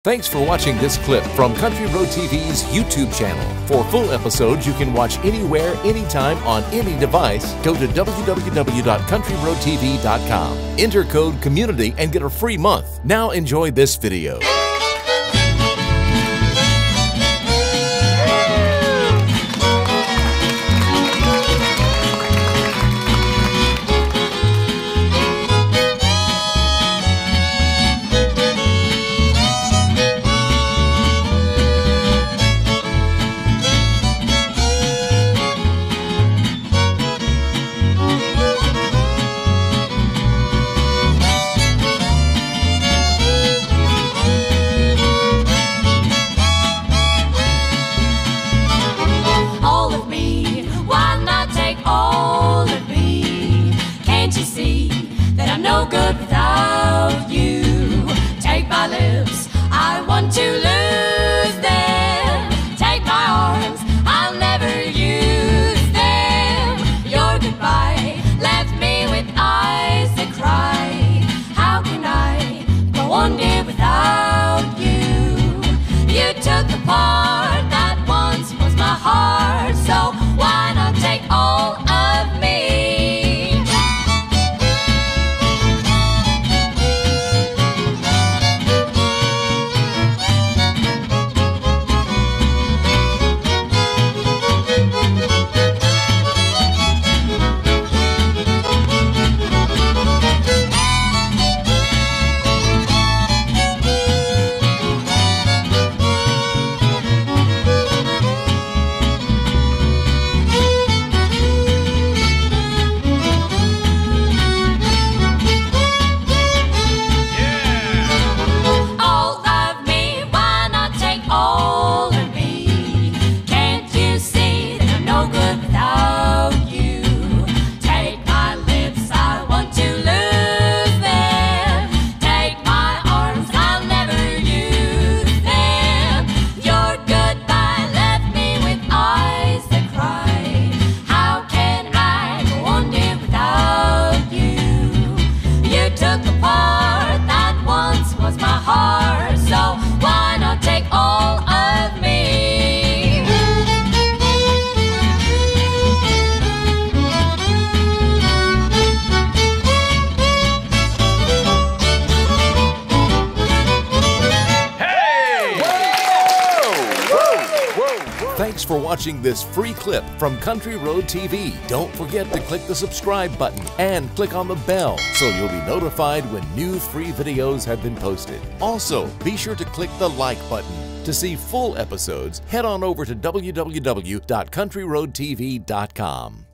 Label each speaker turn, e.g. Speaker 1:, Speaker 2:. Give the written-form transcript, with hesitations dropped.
Speaker 1: Thanks for watching this clip from Country Road TV's YouTube channel. For full episodes you can watch anywhere, anytime, on any device. Go to www.countryroadtv.com. Enter code COMMUNITY and get a free month. Now enjoy this video.
Speaker 2: No good without you. Take my lips, I want to lose them. Take my arms, I'll never use them. Your goodbye left me with eyes that cry. How can I go on, dear, without you? You took the part that once was my heart, so why not take all of me?
Speaker 1: Thanks for watching this free clip from Country Road TV. Don't forget to click the subscribe button and click on the bell so you'll be notified when new free videos have been posted. Also, be sure to click the like button. To see full episodes, head on over to www.countryroadtv.com.